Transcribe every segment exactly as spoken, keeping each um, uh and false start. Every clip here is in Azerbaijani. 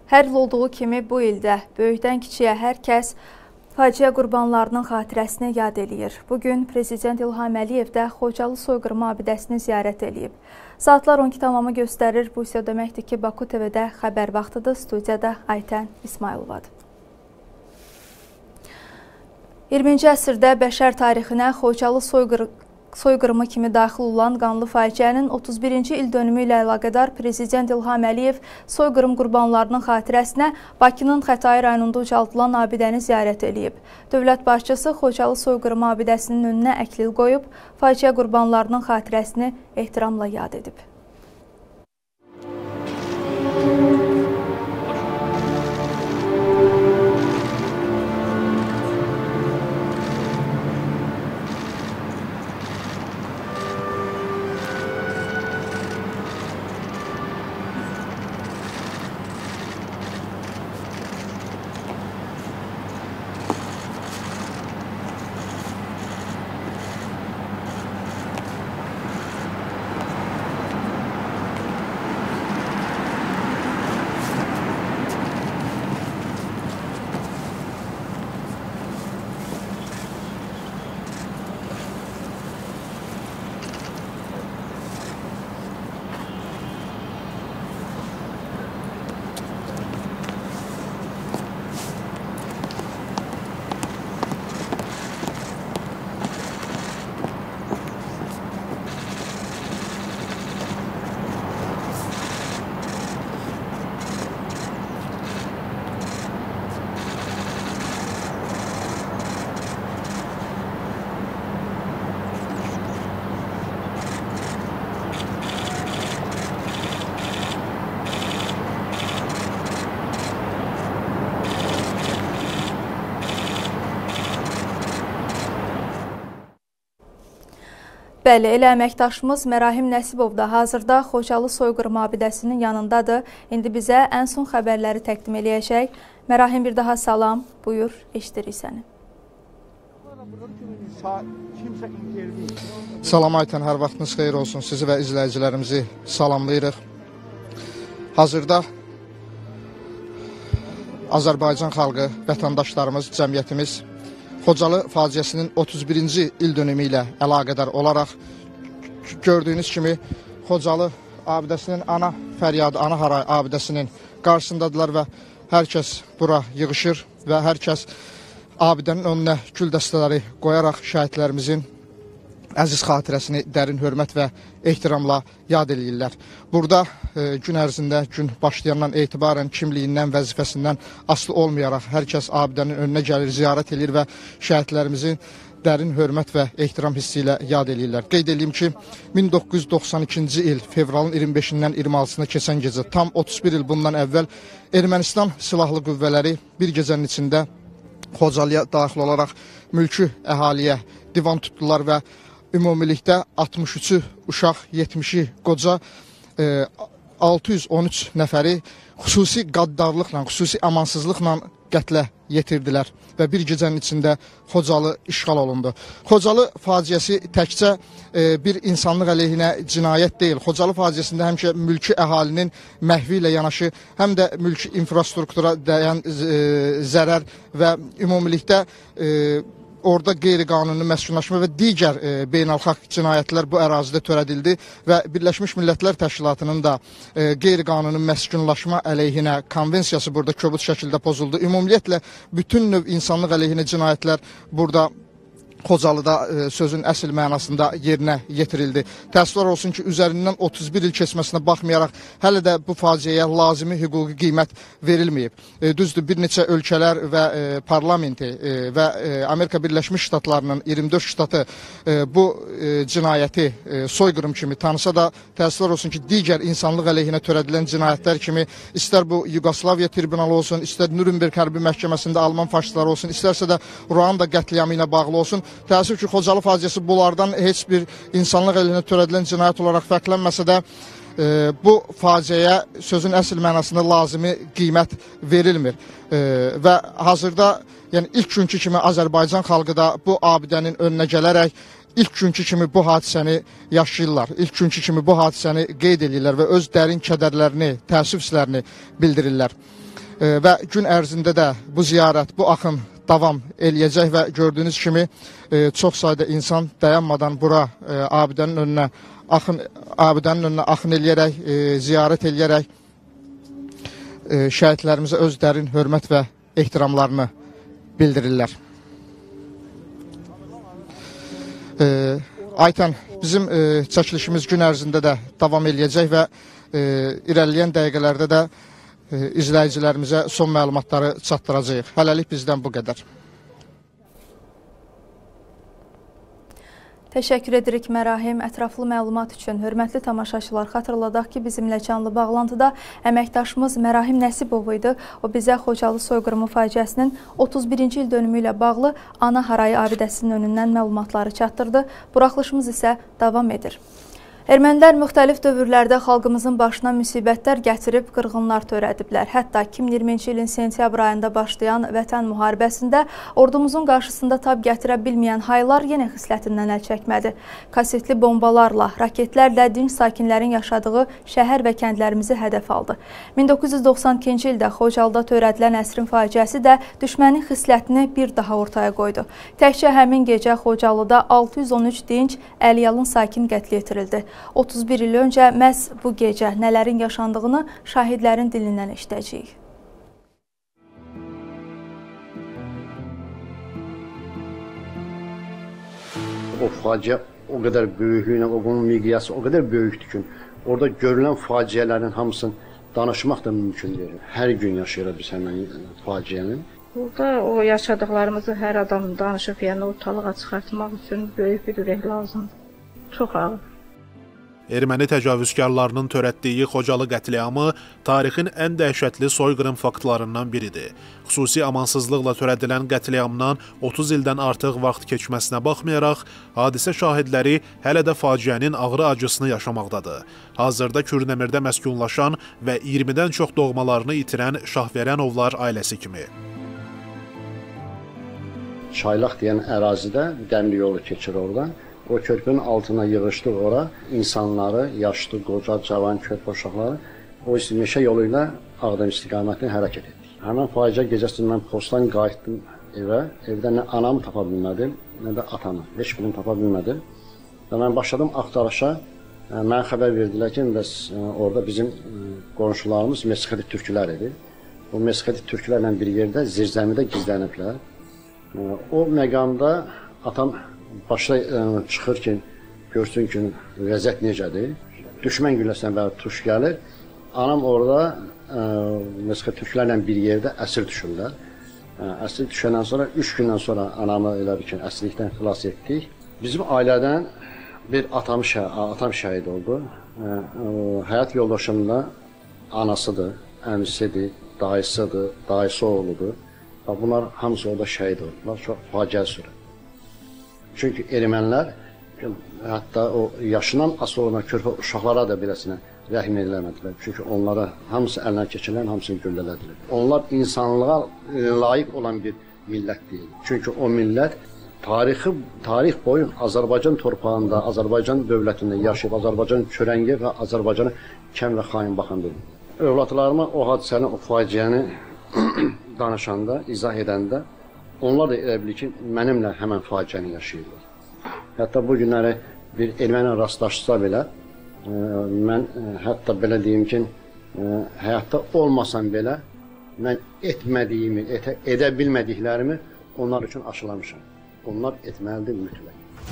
Hər il olduğu kimi bu ildə böyükdən kiçiyə hər kəs faciə qurbanlarının xatirəsini yad eləyir. Bugün Prezident İlham Əliyev də Xocalı soyqırımı abidəsini ziyarət eləyib. Saatlar on iki tamamı göstərir. Bu isə deməkdir ki, Baku T V-də xəbər vaxtıdır. Studiyada Aytən İsmayılovadır. iyirminci əsrdə bəşər tarixinə Xocalı soyqırımı Soyqırımı kimi daxil olan qanlı faciənin otuz birinci il dönümü ilə əlaqədar Prezident İlham Əliyev soyqırım qurbanlarının xatirəsinə Bakının Xətai rayonunda ucaldılan abidəni ziyarət eləyib. Dövlət başçısı Xocalı soyqırımı abidəsinin önünə əklil qoyub, faciə qurbanlarının xatirəsini ehtiramla yad edib. Bəli, elə əməkdaşımız Mərahim Nəsibov da hazırda Xocalı soyqırımı abidəsinin yanındadır. İndi bizə ən son xəbərləri təqdim eləyəcək. Mərahim, bir daha salam, buyur, eşidirik səni. Salam Aytən, hər vaxtınız xeyir olsun. Sizi və izləyicilərimizi salamlayırıq. Hazırda Azərbaycan xalqı, vətəndaşlarımız, cəmiyyətimiz Xocalı faciəsinin otuz birinci il dönümü ilə əlaqədar olaraq gördüyünüz kimi Xocalı abidəsinin ana fəryadı, ana haray abidəsinin qarşısındadılar və hər kəs bura yığışır və hər kəs abidənin önünə gül dəstələri qoyaraq şəhidlərimizin əziz xatirəsini dərin hörmət və ehtiramla yad edirlər. Burada e, gün ərzində, gün başlayandan etibarən kimliyindən, vəzifəsindən asılı olmayaraq hər kəs abidənin önünə gəlir, ziyarət edir və şəhidlərimizin dərin hörmət və ehtiram hissi ilə yad edirlər. Qeyd edeyim ki, min doqquz yüz doxsan ikinci il fevralın iyirmi beşindən iyirmi altısına keçən gecə, tam otuz bir il bundan əvvəl Ermənistan silahlı qüvvələri bir gecənin içində Xocalıya daxil olaraq mülki əhaliyə divan tutdular və ümumilikdə altmış üçü uşaq, yetmişi qoca, e, altı yüz on üç nəfəri xüsusi qəddarlıqla, xüsusi amansızlıqla qətlə yetirdilər və bir gecənin içində Xocalı işğal olundu. Xocalı faciəsi təkcə e, bir insanlıq əleyhinə cinayət deyil. Xocalı faciəsində həmişə mülki əhalinin məhvi ilə yanaşı, həm də mülki infrastruktura dəyən e, zərər və ümumilikdə e, orada qeyri-qanuni məskunlaşma və digər e, beynəlxalq cinayətlər bu ərazidə törədildi və Birləşmiş Millətlər Təşkilatının da e, qeyri-qanuni məskunlaşma əleyhinə konvensiyası burada kobud şəkildə pozuldu. Ümumiyyətlə, bütün növ insanlıq əleyhinə cinayətlər burada Xocalıda e, sözün əsl mənasında yerinə yetirildi. Təəssüflər olsun ki, üzərindən otuz bir il keçməsinə baxmayaraq hələ də bu faciəyə lazımi hüquqi qiymət verilməyib. E, düzdür, bir neçə ölkələr və e, parlamenti e, və e, Amerika Birləşmiş Ştatlarının iyirmi dörd ştatı e, bu e, cinayəti e, soyqırım kimi tanısa da, təəssüflər olsun ki, digər insanlıq əleyhinə törədilən cinayətlər kimi, istər bu Yugoslaviya tribunalı olsun, istər Nürnberg hərbi məhkəməsində Alman faşistləri olsun, istərsə də Ruanda qətliamı ilə bağlı olsun, təəssüf ki, Xocalı faciəsi bunlardan heç bir insanlıq əleyhinə törədilən cinayət olaraq fərqlənməsə də e, bu faciəyə sözün əsl mənasında lazımi qiymət verilmir. E, və hazırda yəni ilk günkü kimi Azərbaycan xalqı da bu abidənin önünə gələrək ilk günkü kimi bu hadisəni yaşayırlar, ilk günkü kimi bu hadisəni qeyd edirlər və öz dərin kədərlərini, təəssüf hisslərini bildirirlər. E, və gün ərzində də bu ziyarət, bu axın davam eləyəcək və gördüyünüz kimi e, çox sayda insan dayanmadan bura e, abidənin önünə axın abidənin önünə axın eləyərək, e, ziyarət eləyərək e, şəhidlərimizə öz dərin hörmət və ehtiramlarını bildirirlər. E, Aytən, bizim e, çəkilişimiz gün ərzində də davam eləyəcək və e, irəliləyən dəqiqələrdə də e, izləyicilərimizə son məlumatları çatdıracağıq. Hələlik bizdən bu qədər. Təşəkkür edirik Mərahim. Ətraflı məlumat üçün hörmətli tamaşaçılar, xatırladaq ki, bizimlə canlı bağlantıda əməkdaşımız Mərahim Nəsibov idi. O bizə Xocalı soyqırımı faciəsinin otuz birinci il dönümü ilə bağlı Ana Harayı abidəsinin önündən məlumatları çatdırdı. Buraxılışımız isə davam edir. Ermənilər müxtəlif dövrlərdə xalqımızın başına müsibətlər gətirib, qırğınlar törədiblər. Hətta iki min iyirminci ilin sentyabr ayında başlayan Vətən müharibəsində ordumuzun qarşısında tab gətirə bilməyən haylar yenə xislətindən əl çəkmədi. Kasetli bombalarla, raketlərlə dinc sakinlərin yaşadığı şəhər və kəndlərimizi hədəf aldı. min doqquz yüz doxsan ikinci ildə Xocalıda törədilən əsrin faciəsi də düşmənin xislətini bir daha ortaya qoydu. Təkcə həmin gecə Xocalıda altı yüz on üç dinc, əliyalın sakin qətl yetirildi. otuz bir il öncə məhz bu gecə nələrin yaşandığını şahidlərin dilindən eşidəcəyik. O facia o qədər böyüklüyünə, o bunun miqyası o qədər böyükdür ki, orada görülən faciələrin hamısını danışmaq da mümkün deyil. Hər gün yaşayırıq biz həmin faciəni. Burada o yaşadıqlarımızı hər adam danışıb, yəni ortalığa çıxartmaq üçün böyük bir ürək lazımdır. Çox ağır. Erməni təcavüzkarlarının törətdiyi Xocalı qətliamı tarixin ən dəhşətli soyqırım faktlarından biridir. Xüsusi amansızlıqla törədilən qətliamdan otuz ildən artıq vaxt keçməsinə baxmayaraq, hadisə şahidləri hələ də faciənin ağrı acısını yaşamaqdadır. Hazırda Kürdəmirdə məskunlaşan və iyirmidən çox doğmalarını itirən Şahverənovlar ailəsi kimi. Çaylaq deyən ərazidə dəmir yolu keçir oradan. O körpünün altına yığışdıq ora, insanları, yaşlı, qoca, cavan, körpə uşaqları o meşə yolu ilə Ağdam istiqamətini hərəkət etdik. Həmin faciə gecəsində mən postdan qayıtdım evə. Evdə nə anamı tapa bilmədim, nə də atamı. Heç birini tapa bilmədim. Və mən başladım axtarışa. Mənə xəbər verdilər ki, bəs orada bizim qonşularımız Mesxeti türklər idi. O Mesxeti türklərlə bir yerdə zirzəmidə gizləniblər. O məqamda atam başda çıxır ki, görsün ki, vəziyyət necədir. Düşmən gülləsinə bəri tuş gəlir. Anam orada Mesxet türklərlə bir yerdə əsir düşürlər. Əsir düşəndən sonra, üç gündən sonra anamı elə bir ki, əsirlikdən xilas etdik. Bizim ailədən bir atam, şə atam şəhid oldu. Həyat yoldaşımın da anasıdır, əmisidir, dayısıdır, dayısı oğludur. Bunlar hamısı orada şəhid oldular. Çox faciəli sürü. Çünki ermənilər, hətta o yaşından asılı olan körpə uşaqlara da beləsinə rəhm eləmədilər. Çünki onlara hamısı əlinə keçirilən, hamısını güllələdilər. Onlar insanlığa layiq olan bir millət deyil. Çünki o millət tarixi, tarix boyu Azərbaycan torpağında, Azərbaycan dövlətində yaşayıb, Azərbaycan çörəngi və Azərbaycanı kəm və xain baxan deyil. Övladlarıma o hadisəni, o faciəni danışanda, izah edəndə onlar da elə bilir ki, mənimlə həmən faciəni yaşayırlar. Hətta bu günləri bir erməni rastlaşsa belə, e, mən e, hətta belə deyim ki, e, həyatda olmasam belə, mən etmədiyimi, et edə bilmədiklərimi onlar üçün aşılamışam. Onlar etməlidir mütləq.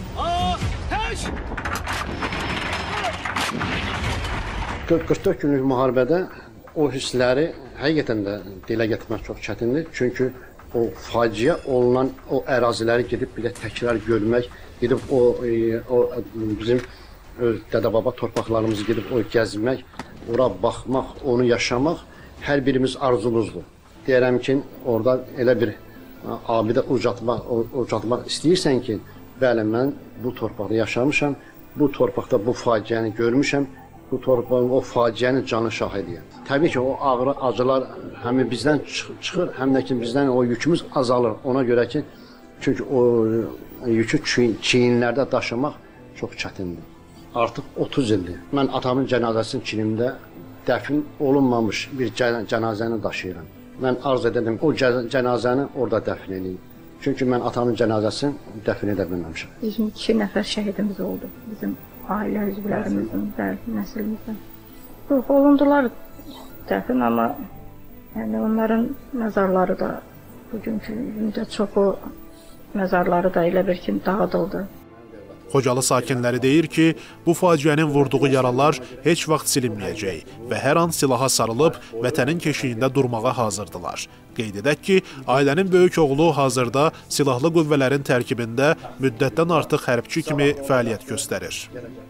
qırx dörd günlük müharibədə o hissləri həqiqətən də dilə gətirmək çox çətindir. Çünki o faciə olunan o əraziləri gedib bir də təkrar görmək, gedib o, e, o bizim dədə-baba torpaqlarımızı gedib o gəzmək, ora baxmaq, onu yaşamaq hər birimiz arzumuzdur. Deyərəm ki, orada elə bir abidə ucatmaq, ucatmaq istəyirsən ki, bəli, mən bu torpaqda yaşamışam, bu torpaqda bu faciəni görmüşəm, bu torpağın o faciənin canı şahidiyəm. Təbii ki, o ağrı, acılar həm bizdən çıxır, həm də ki, bizdən o yükümüz azalır. Ona görə ki, Çünki o yükü çiyinlərdə daşımaq çox çətindir. Artıq otuz ildir. Mən atamın cənazəsinin çinimdə dəfn olunmamış bir cənazəni daşıyıram. Mən arz edelim o cənazəni orada dəfn edeyim. Çünki mən atamın cənazəsini dəfn edə bilməmişəm. Bizim iki nəfər şəhidimiz oldu. Bizim ailə üzvlərimizin, nəslimizdən. Yox, olundular dəfn, amma yəni onların məzarları da bugünkü gündə çoxu məzarları da elə bir ki dağıdıldı. Xocalı sakinləri deyir ki, bu faciənin vurduğu yaralar heç vaxt silinməyəcək və hər an silaha sarılıb vətənin keşiyində durmağa hazırdılar. Qeyd edək ki, ailənin böyük oğlu hazırda silahlı qüvvələrin tərkibində müddətdən artıq hərbçi kimi fəaliyyət göstərir.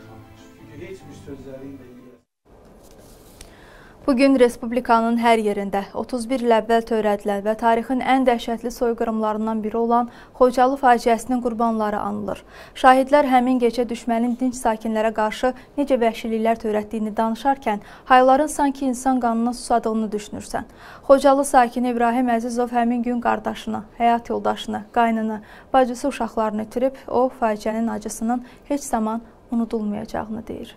Bugün Respublikanın hər yerində otuz bir il əvvəl törədilən və tarixin ən dəhşətli soyqırımlarından biri olan Xocalı faciəsinin qurbanları anılır. Şahidlər həmin gecə düşmənin dinc sakinlərə qarşı necə vəhşiliklər törətdiyini danışarkən hayların sanki insan qanına susadığını düşünürsən. Xocalı sakini İbrahim Əzizov həmin gün qardaşını, həyat yoldaşını, qaynını, bacısı uşaqlarını itirib, o faciənin acısının heç zaman unudulmayacağını deyir.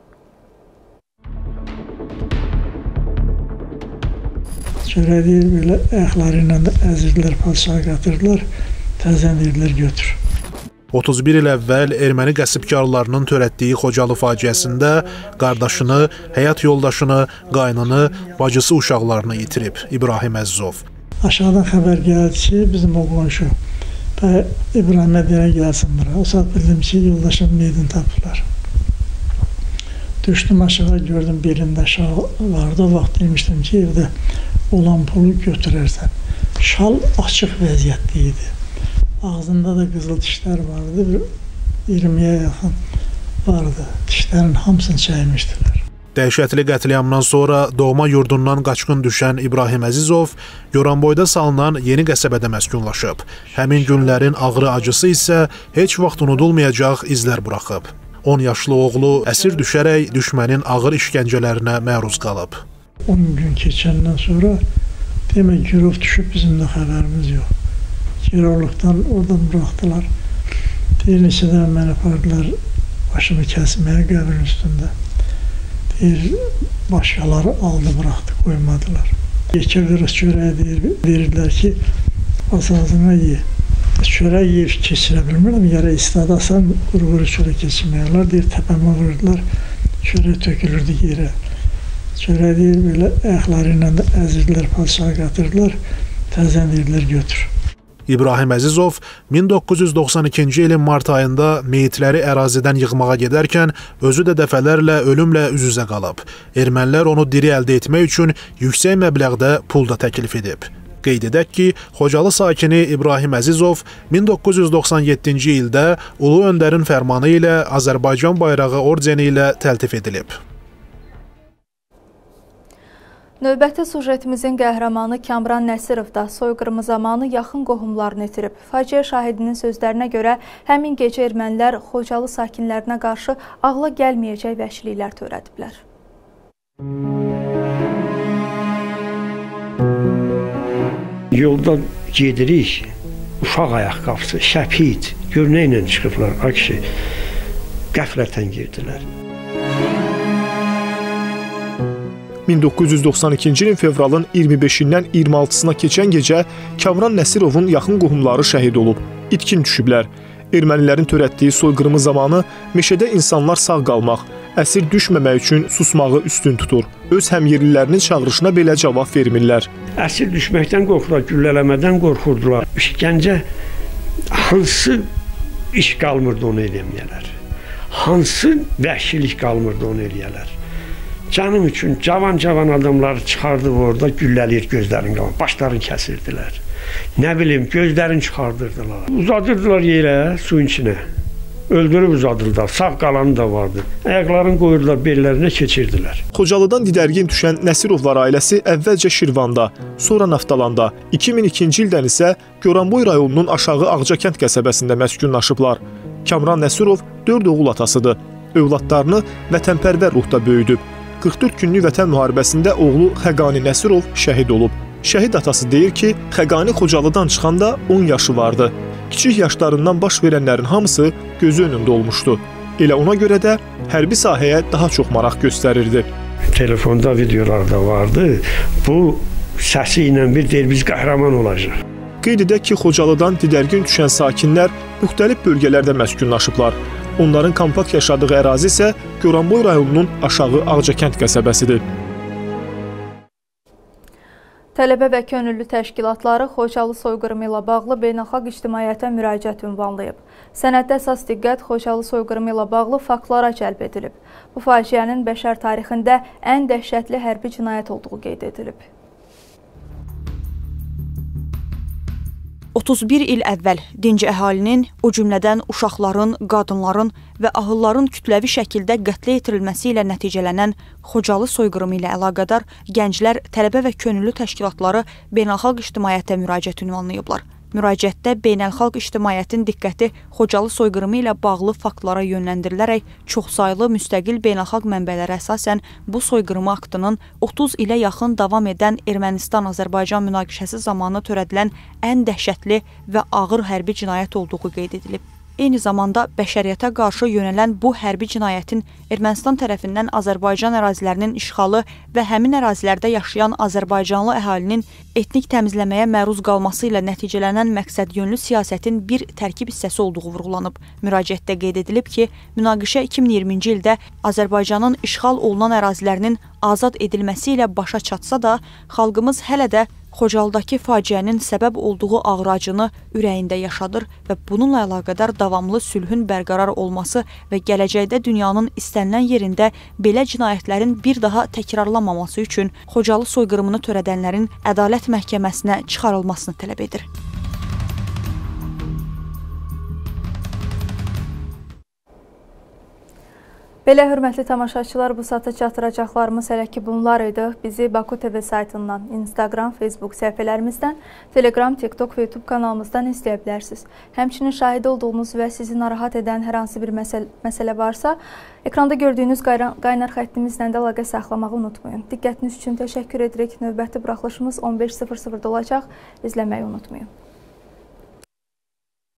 Söylediği belə ayaqları ilə də əzirdilər, padişahı qatırdılar, təzən dedilər götür. otuz bir il əvvəl erməni qəsbkarlarının törətdiyi Xocalı faciəsində qardaşını, həyat yoldaşını, qaynını, bacısı uşaqlarını itirib İbrahim Əzizov. Aşağıdan xəbər gəldi ki, bizim o qonşu İbrahimə deyən gəlsin bura. O saat bildim ki, yoldaşım meydin tapıblar. Düşdüm aşağı, gördüm belində şal vardı. O vaxt demişdim ki, evdə olan pulu götürərsən. Şal açıq vəziyyətli idi. Ağzında da qızıl dişlər vardı. iyirmiyə yaxın vardı. Dişlərin hamısını çəkmişdilər. Dəhşətli qətliamdan sonra doğma yurdundan qaçqın düşən İbrahim Əzizov Goranboyda salınan yeni qəsəbədə məskunlaşıb. Həmin günlərin ağrı acısı isə heç vaxt unudulmayacaq izlər buraxıb. on yaşlı oğlu əsir düşərək düşmənin ağır işgəncələrinə məruz qalıb. on gün keçəndən sonra demək girov düşüb, bizim də xəbərimiz yox. Girovluqdan oradan buraxdılar. Deyir, neçədən məni apardılar başımı kəsməyə qəbrin üstündə. Deyir, başqaları aldı, buraxdı, qoymadılar. Yekə qırıq çörəyə deyir, verirlər ki, asasına ye. Çörək yeyib keçirə bilmirəm, yərə istadasan quru-quru çörək keçirməyərlər. Deyir, təpəmə vurdular, çörək tökülürdü yerə. Çörək deyir, belə ayaqları ilə də əzirdilər, padişahı qatırdılar, təzən deyirlər götür. İbrahim Əzizov min doqquz yüz doxsan ikinci ilin mart ayında meyitləri ərazidən yığmağa gedərkən özü də dəfələrlə ölümlə üz-üzə qalıb. Ermənilər onu diri əldə etmək üçün yüksək məbləğdə pul da təklif edib. Qeyd edək ki, Xocalı sakini İbrahim Əzizov min doqquz yüz doxsan yeddinci ildə Ulu Öndərin fərmanı ilə Azərbaycan bayrağı ordeni ilə təltif edilib. Növbəti sujetimizin qəhrəmanı Kamran Nəsirov da soyqırımı zamanı yaxın qohumlarını itirib. Faciə şahidinin sözlərinə görə həmin gecə ermənilər Xocalı sakinlərinə qarşı ağla gəlməyəcək vəhşiliklər törədiblər. Yolda gedirik, uşaq ayaqqabısı, şəpid, gör nə ilə çıxıblar, ay kişi, qəflətən girdilər. min doqquz yüz doxsan ikinci ilin fevralın iyirmi beşindən iyirmi altısına keçən gecə Kamran Nəsirovun yaxın qohumları şəhid olub, itkin düşüblər. Ermənilərin törətdiyi soyqırımı zamanı meşədə insanlar sağ qalmaq, əsir düşməmək üçün susmağı üstün tutur. Öz həmyerlilərinin çağırışına belə cavab vermirlər. Əsir düşməkdən qorxurlar, güllələmədən qorxurdular. İşgəncə hansı iş qalmırdı onu eləməyələr. Hansı vəhşilik qalmırdı onu eləyələr. Canım üçün cavan-cavan adamları çıxardıb orada güllələyir gözlərini qalan, başlarını kəsirdilər. Nə bilim, gözlərini çıxardırdılar. Uzadırdılar yerə, suyun içinə. Öldürüb uzadırdılar, sağ qalanı da vardı. Ayaqlarını qoyurdular, bellərinə keçirdilər. Xocalıdan didərgin düşən Nəsirovlar ailəsi əvvəlcə Şirvanda, sonra Naftalanda, iki min ikinci ildən isə Goranboy rayonunun Aşağı Ağcakənd qəsəbəsində məskunlaşıblar. Kamran Nəsirov dörd oğul atasıdır. Övladlarını vətənpərvər ruhda böyüdüb. qırx dörd günlük vətən müharibəsində oğlu Xəqani Nəsirov şəhid olub. Şəhid atası deyir ki, Xəqani Xocalıdan çıxanda on yaşı vardı. Kiçik yaşlarından baş verənlərin hamısı gözü önündə olmuşdu. Elə ona görə də hərbi sahəyə daha çox maraq göstərirdi. Telefonda videolar da vardı. Bu səsi ilə bir deyir, biz qəhrəman olacaq. Qeyd edək ki, Xocalıdan didərgin düşən sakinlər müxtəlif bölgələrdə məskunlaşıblar. Onların kompakt yaşadığı ərazi isə Goranboy rayonunun Aşağı Ağcakənd qəsəbəsidir. Tələbə və könüllü təşkilatları Xocalı soyqırımı ilə bağlı beynəlxalq ictimaiyyətə müraciət ünvanlayıb. Sənəddə əsas diqqət Xocalı soyqırımı ilə bağlı faktlara cəlb edilib. Bu faciənin bəşər tarixində ən dəhşətli hərbi cinayət olduğu qeyd edilib. otuz bir il əvvəl dinc əhalinin, o cümlədən uşaqların, qadınların və ahılların kütləvi şəkildə qətlə yetirilməsi ilə nəticələnən Xocalı soyqırımı ilə əlaqədar gənclər, tələbə və könüllü təşkilatları beynəlxalq ictimaiyyətə müraciət ünvanlayıblar. Müraciətdə beynəlxalq ictimaiyyətin diqqəti Xocalı soyqırımı ilə bağlı faktlara yönləndirilərək çoxsaylı müstəqil beynəlxalq mənbələrə əsasən bu soyqırımı aktının otuz ilə yaxın davam edən Ermənistan-Azərbaycan münaqişəsi zamanı törədilən ən dəhşətli və ağır hərbi cinayət olduğu qeyd edilib. Eyni zamanda bəşəriyyətə qarşı yönələn bu hərbi cinayətin Ermənistan tərəfindən Azərbaycan ərazilərinin işğalı və həmin ərazilərdə yaşayan Azərbaycanlı əhalinin etnik təmizləməyə məruz qalması ilə nəticələnən məqsədyönlü siyasətin bir tərkib hissəsi olduğu vurğulanıb. Müraciətdə qeyd edilib ki, münaqişə iki min iyirminci ildə Azərbaycanın işğal olunan ərazilərinin azad edilməsi ilə başa çatsa da, xalqımız hələ də Xocalıdakı faciənin səbəb olduğu ağır acını ürəyində yaşadır və bununla əlaqədar davamlı sülhün bərqərar olması və gələcəkdə dünyanın istənilən yerində belə cinayətlərin bir daha təkrarlanmaması üçün Xocalı soyqırımını törədənlərin ədalət məhkəməsinə çıxarılmasını tələb edir. Belə hörmətli tamaşaçılar, bu saata çatdıracaqlarımız hələ ki bunlar idi. Bizi Baku T V saytından, Instagram, Facebook səhifələrimizdən, Telegram, TikTok və YouTube kanalımızdan izləyə bilərsiniz. Həmçinin şahid olduğunuz və sizi narahat edən hər hansı bir məsələ, məsələ varsa, ekranda gördüyünüz qaynar xəttimizlə də əlaqə saxlamağı unutmayın. Diqqətiniz üçün təşəkkür edirik. Növbəti buraxılışımız on beş sıfır sıfırda olacaq. İzləməyi unutmayın.